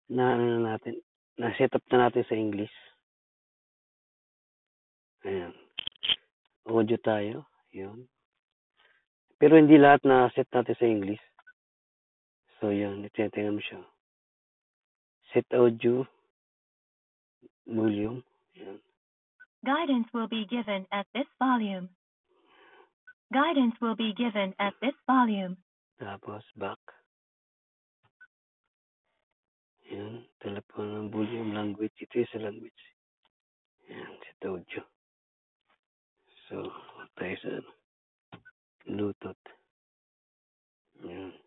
na-set up na natin sa English. Ayan. Audio tayo. Yun. Pero hindi lahat na-set natin sa English. So, yun. Tingnan mo siya. Set audio. Volume. Ayan. Guidance will be given at this volume. Guidance will be given at this volume. Tapos, back. Ayan. Telephone ng volume. Language. Ito yung sa language. Ayan. Set audio. So, tayo sa Bluetooth. Ayan.